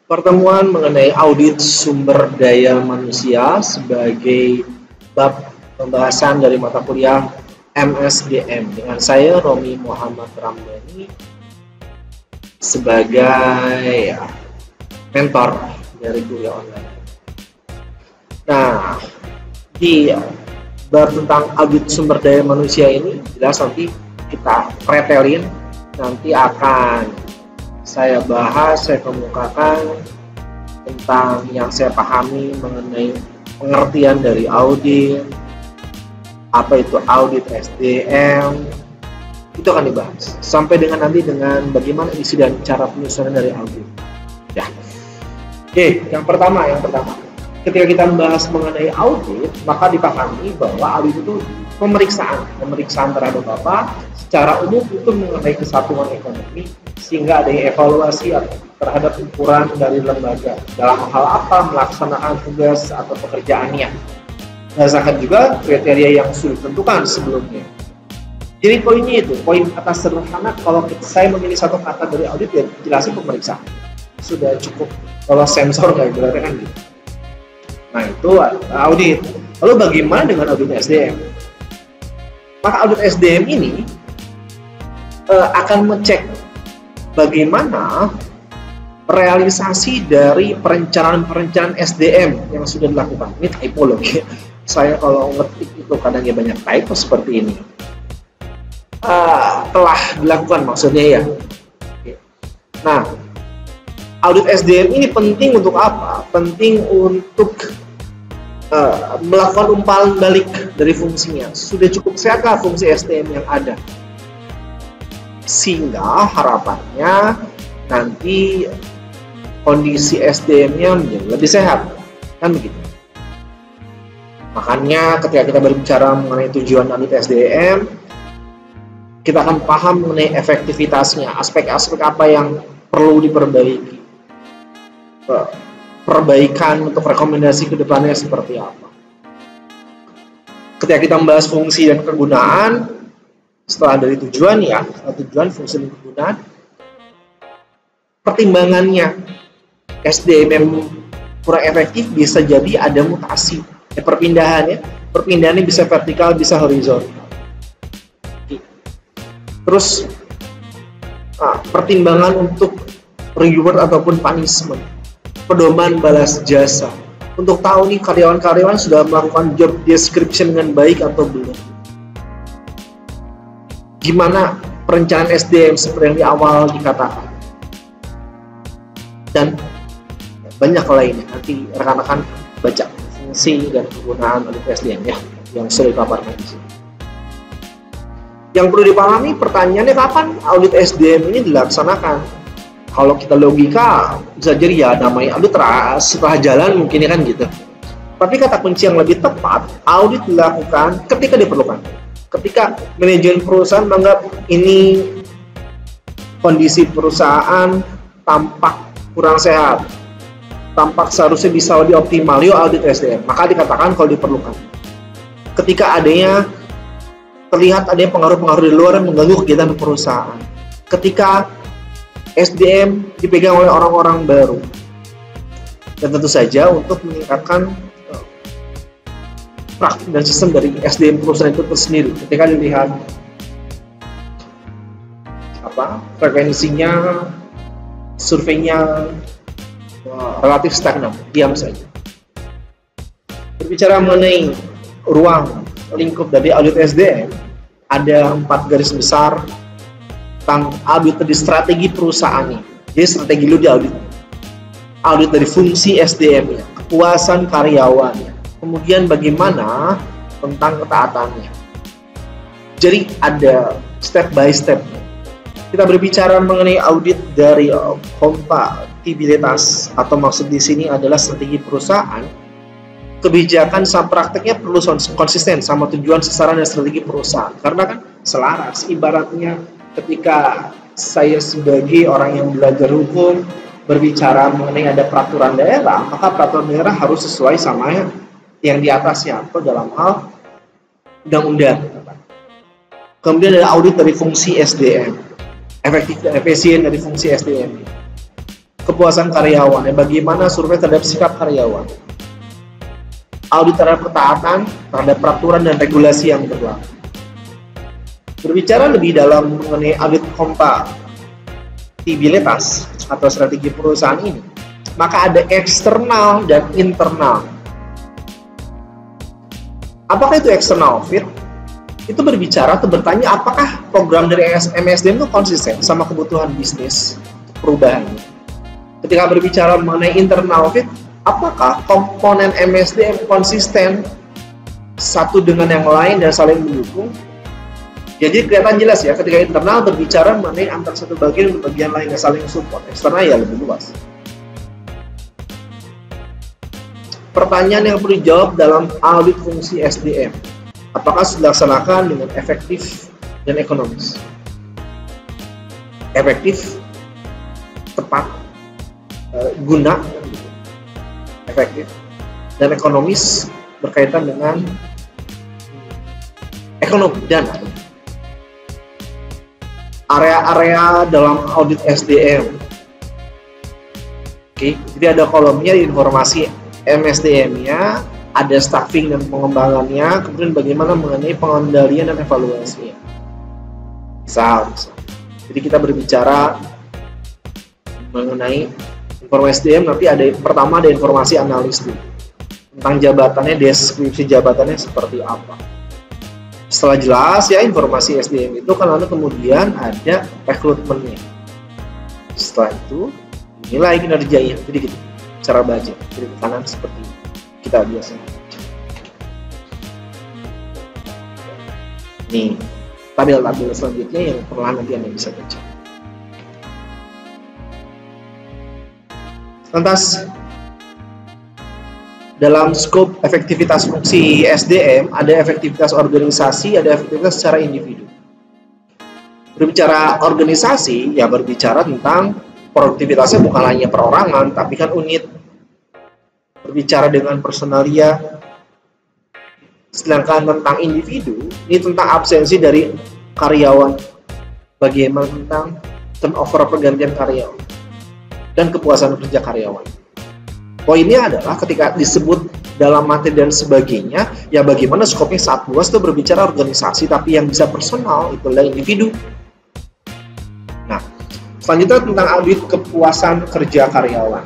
Pertemuan mengenai audit sumber daya manusia sebagai bab pembahasan dari mata kuliah MSDM dengan saya Romi Muhammad Ramdhani sebagai mentor dari kuliah online. Nah, di bab tentang audit sumber daya manusia ini jelas nanti kita pretelin, nanti akan saya bahas, saya kemukakan tentang yang saya pahami mengenai pengertian dari audit, apa itu audit SDM, itu akan dibahas sampai dengan nanti dengan bagaimana isi dan cara penyusunan dari audit. Ya, oke, yang pertama, ketika kita membahas mengenai audit, maka dipahami bahwa audit itu pemeriksaan terhadap apa? Secara umum itu mengenai kesatuan ekonomi, sehingga ada evaluasi terhadap ukuran dari lembaga dalam hal apa melaksanakan tugas atau pekerjaannya. Berdasarkan juga kriteria yang sudah ditentukan sebelumnya. Jadi poinnya itu, poin kata sederhana, kalau saya memilih satu kata dari audit, ya jelasin pemeriksaan. Sudah cukup, kalau sensor nggak berarti kan gitu. Nah itu audit. Lalu bagaimana dengan audit SDM? Maka audit SDM ini akan mengecek bagaimana realisasi dari perencanaan SDM yang sudah dilakukan. Ini typologi. Saya kalau ngetik itu kadang ya banyak typo seperti ini. Telah dilakukan maksudnya ya. Nah, audit SDM ini penting untuk apa? Penting untuk melakukan umpan balik dari fungsinya. Sudah cukup sehatkah fungsi SDM yang ada? Sehingga harapannya nanti kondisi SDM-nya menjadi lebih sehat, kan begitu. Makanya ketika kita berbicara mengenai tujuan audit SDM, kita akan paham mengenai efektivitasnya, aspek-aspek apa yang perlu diperbaiki, perbaikan untuk rekomendasi ke depannya seperti apa. Ketika kita membahas fungsi dan kegunaan, setelah dari tujuan ya, tujuan, fungsi dan kegunaan, pertimbangannya SDM yang kurang efektif bisa jadi ada mutasi, perpindahannya bisa vertikal, bisa horizontal. Terus pertimbangan untuk reward ataupun punishment, pedoman balas jasa, untuk tahu nih karyawan-karyawan sudah melakukan job description dengan baik atau belum. Gimana perencanaan SDM seperti yang di awal dikatakan, dan banyak lainnya. Nanti rekan-rekan baca fungsi dan kegunaan audit SDM ya, yang sudah dipaparkan di sini. Yang perlu dipahami, pertanyaannya kapan audit SDM ini dilaksanakan? Kalau kita logika bisa jadi ya namanya audit setelah jalan mungkin ya kan gitu. Tapi kata kunci yang lebih tepat, audit dilakukan ketika diperlukan. Ketika manajemen perusahaan menganggap ini kondisi perusahaan tampak kurang sehat, tampak seharusnya bisa lebih optimal, yuk audit SDM, maka dikatakan kalau diperlukan. Ketika terlihat adanya pengaruh-pengaruh di luar yang mengganggu kegiatan perusahaan, ketika SDM dipegang oleh orang-orang baru, dan tentu saja untuk meningkatkan praktik dan sistem dari SDM perusahaan itu tersendiri. Ketika dilihat frekuensinya, surveinya relatif stagnan, diam saja. Berbicara mengenai ruang lingkup dari audit SDM, ada 4 garis besar tentang audit dari strategi perusahaan ini. Jadi strategi lu di audit dari fungsi SDM-nya, kepuasan karyawannya, kemudian bagaimana tentang ketaatannya. Jadi ada step by step. Kita berbicara mengenai audit dari kompatibilitas, atau maksud di sini adalah strategi perusahaan, kebijakan sama prakteknya perlu konsisten sama tujuan, sasaran, dan strategi perusahaan. Karena kan selaras, ibaratnya ketika saya sebagai orang yang belajar hukum berbicara mengenai ada peraturan daerah, maka peraturan daerah harus sesuai sama yang di atasnya atau dalam hal undang-undang. Kemudian ada audit dari fungsi SDM, efektif dan efisien dari fungsi SDM. kepuasan karyawan, bagaimana survei terhadap sikap karyawan, audit terhadap ketaatan terhadap peraturan dan regulasi yang berlaku. Berbicara lebih dalam mengenai audit kompatibilitas atau strategi perusahaan ini, maka ada eksternal dan internal. Apakah itu eksternal fit? Itu berbicara atau bertanya apakah program dari MSDM itu konsisten sama kebutuhan bisnis perubahan. Ketika berbicara mengenai internal fit, apakah komponen MSDM konsisten satu dengan yang lain dan saling mendukung? Jadi kelihatan jelas ya, ketika internal berbicara mengenai antar satu bagian dan bagian lain yang saling support. Eksternal ya lebih luas. Pertanyaan yang perlu dijawab dalam audit fungsi SDM, apakah sudah dilaksanakan dengan efektif dan ekonomis? Efektif, tepat, guna, efektif, dan ekonomis berkaitan dengan ekonomi dan area-area dalam audit SDM. Oke, jadi ada kolomnya informasi MSDM-nya, ada staffing dan pengembangannya, kemudian bagaimana mengenai pengendalian dan evaluasinya. Misal. Jadi kita berbicara mengenai informasi SDM, nanti ada pertama ada informasi analis dulu tentang jabatannya, deskripsi jabatannya seperti apa. Setelah jelas ya informasi SDM itu kan, lalu kemudian ada rekrutmennya. Setelah itu nilai kinerjanya. Jadi gitu cara baca dari kanan seperti kita biasa. Nih tabel-tabel selanjutnya yang perlahan nanti Anda bisa baca. Lantas dalam skop efektivitas fungsi SDM ada efektivitas organisasi, ada efektivitas secara individu. Berbicara organisasi ya berbicara tentang produktivitasnya bukan hanya perorangan, tapi kan unit. Berbicara dengan personalia. Sedangkan tentang individu, ini tentang absensi dari karyawan. Bagaimana tentang turnover pergantian karyawan dan kepuasan kerja karyawan. Poinnya adalah ketika disebut dalam materi dan sebagainya, ya bagaimana skopnya saat luas itu berbicara organisasi, tapi yang bisa personal itu adalah individu. Nah, selanjutnya tentang audit kepuasan kerja karyawan.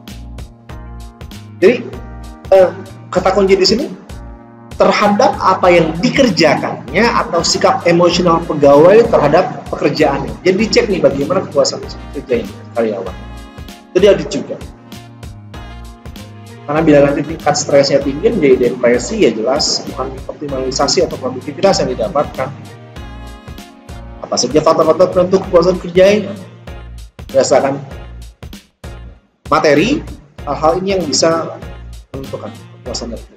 Jadi kata kunci di sini terhadap apa yang dikerjakannya atau sikap emosional pegawai terhadap pekerjaannya. Jadi dicek nih bagaimana kepuasan kerja karyawan. Jadi audit juga. Karena bila nanti tingkat stresnya tinggi menjadi depresi, ya jelas bukan optimalisasi atau produktivitas yang didapatkan. Apa saja faktor-faktor penentu kepuasan kerjanya? Berdasarkan materi, hal-hal ini yang bisa menentukan kepuasan kerja.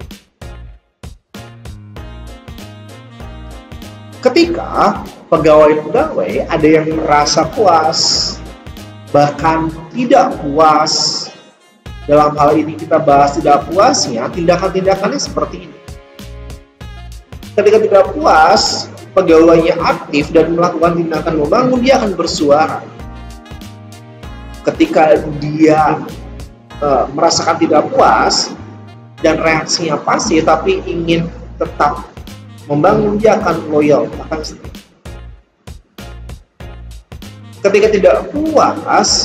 Ketika pegawai-pegawai ada yang merasa puas, bahkan tidak puas, dalam hal ini kita bahas tidak puasnya, tindakan-tindakannya seperti ini. Ketika tidak puas, pegawainya aktif dan melakukan tindakan membangun, dia akan bersuara. Ketika dia merasakan tidak puas dan reaksinya pasif tapi ingin tetap membangun, dia akan loyal, akan setia. Ketika tidak puas,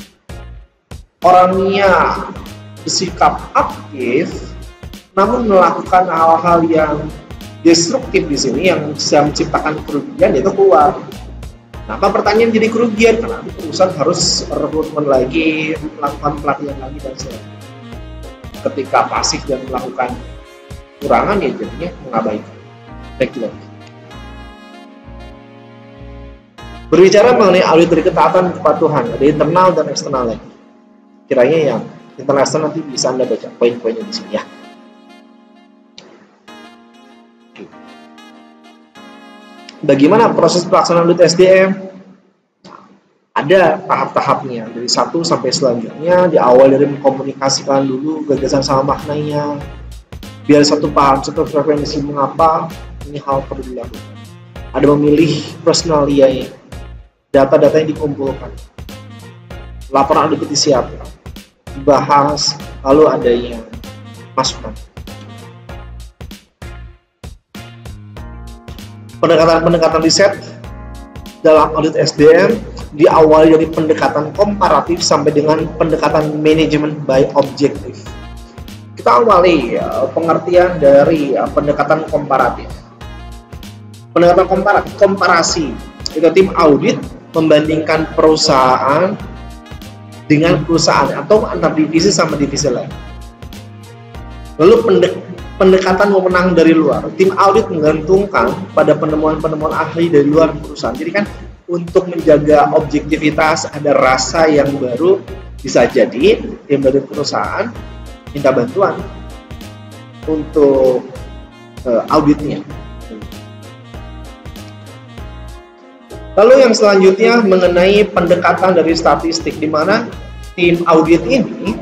orangnya bersikap aktif namun melakukan hal-hal yang destruktif di sini yang bisa menciptakan kerugian, yaitu keluar. Nah, pertanyaan jadi kerugian karena perusahaan harus rekrutmen lagi, melakukan pelatihan lagi dan sebagainya. Ketika pasif dan melakukan kurangan, ya jadinya mengabaikan. Baik lagi. Berbicara mengenai audit dari ketaatan kepatuhan, ada internal dan eksternal lagi. Kiranya yang internasional nanti bisa Anda baca poin-poinnya di sini ya. Bagaimana proses pelaksanaan audit SDM? Ada tahap-tahapnya dari 1 sampai selanjutnya. Di awal dari mengkomunikasikan dulu gagasan sama maknanya, biar satu paham satu frekuensi mengapa ini hal perlu dilakukan. Ada memilih personalia, data-data yang dikumpulkan. laporan audit disiapkan, dibahas, lalu adanya masukan. Pendekatan-pendekatan riset dalam audit SDM diawali dari pendekatan komparatif sampai dengan pendekatan manajemen by objektif. Kita awali pengertian dari pendekatan komparatif. Pendekatan komparatif, komparasi. Itu tim audit membandingkan perusahaan dengan perusahaan atau antar divisi sama divisi lain. Lalu pendekatan wewenang dari luar. Tim audit menggantungkan pada penemuan-penemuan ahli dari luar perusahaan. Jadi kan untuk menjaga objektivitas, ada rasa yang baru, bisa jadi tim dari perusahaan minta bantuan untuk auditnya. Lalu yang selanjutnya mengenai pendekatan dari statistik, di mana tim audit ini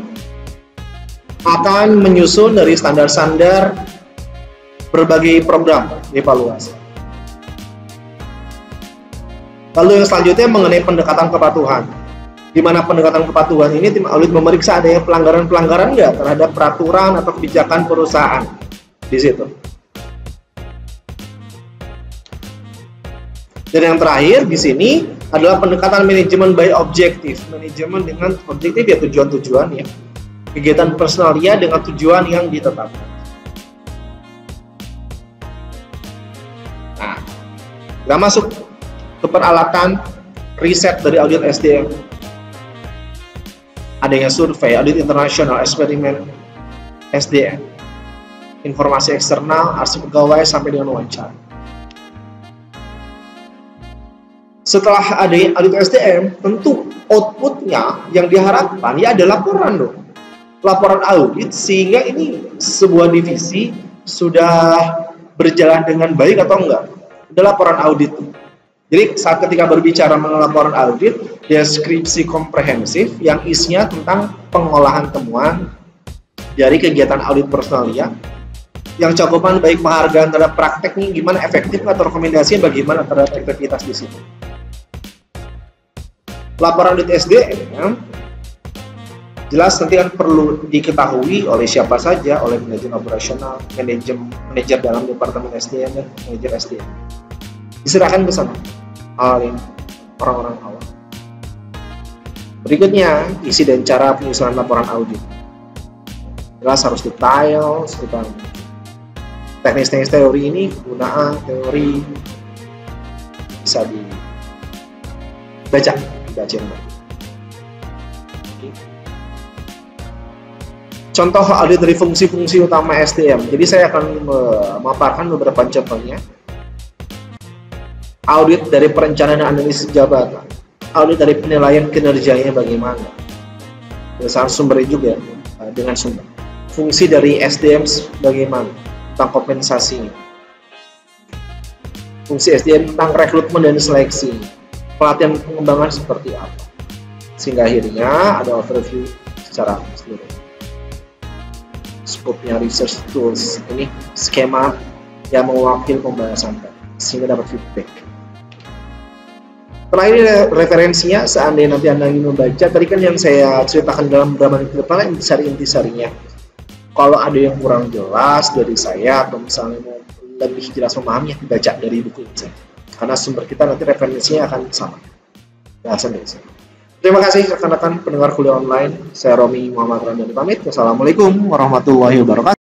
akan menyusun dari standar-standar berbagai program evaluasi. Lalu yang selanjutnya mengenai pendekatan kepatuhan, di mana pendekatan kepatuhan ini tim audit memeriksa adanya pelanggaran-pelanggaran nggak terhadap peraturan atau kebijakan perusahaan di situ. Dan yang terakhir di sini adalah pendekatan manajemen by objektif. Manajemen dengan objektif ya tujuan-tujuan ya. Kegiatan personalia dengan tujuan yang ditetapkan. Nah, kita masuk ke peralatan riset dari audit SDM. Adanya survei, audit internasional, eksperimen SDM, informasi eksternal, arsip pegawai sampai dengan wawancara. Setelah ada audit SDM, tentu outputnya yang diharapkan ya ada laporan dong. Laporan audit sehingga ini sebuah divisi sudah berjalan dengan baik atau enggak. Ada laporan audit. Jadi saat ketika berbicara mengenai laporan audit, deskripsi komprehensif yang isinya tentang pengolahan temuan dari kegiatan audit personalia, yang cakupan baik penghargaan terhadap prakteknya gimana, efektif atau rekomendasinya bagaimana terhadap efektivitas di situ. Laporan audit SDM jelas nanti kan perlu diketahui oleh siapa saja, oleh manajer operasional, manajer dalam departemen SDM dan manajer SDM. Diserahkan ke sana orang-orang awam. Berikutnya, isi dan cara penyusunan laporan audit. Jelas harus detail, tentang teknis-teknis teori ini, penggunaan teori bisa dibaca yang baik. Contoh audit dari fungsi-fungsi utama SDM. Jadi saya akan memaparkan beberapa contohnya. Audit dari perencanaan analisis jabatan, audit dari penilaian kinerjanya bagaimana, berdasarkan sumbernya juga dengan sumber. Fungsi dari SDM bagaimana, tentang kompensasinya. Fungsi SDM tentang rekrutmen dan seleksi, pelatihan pengembangan seperti apa, sehingga akhirnya ada overview secara keseluruhan. Skopnya research tools, ini skema yang mewakili pembahasan sehingga dapat feedback. Setelah ini referensinya, seandainya nanti Anda ingin membaca, tadi kan yang saya ceritakan dalam beberapa menit ke depan intisari-intisarinya. Kalau ada yang kurang jelas dari saya atau misalnya mau lebih jelas memahaminya, dibaca dari buku ini saja. Karena sumber kita nanti referensinya akan sama. Bahasan dari saya. Terima kasih rekan-rekan pendengar kuliah online. Saya Romi Muhammad Ramdhani pamit. Wassalamualaikum warahmatullahi wabarakatuh.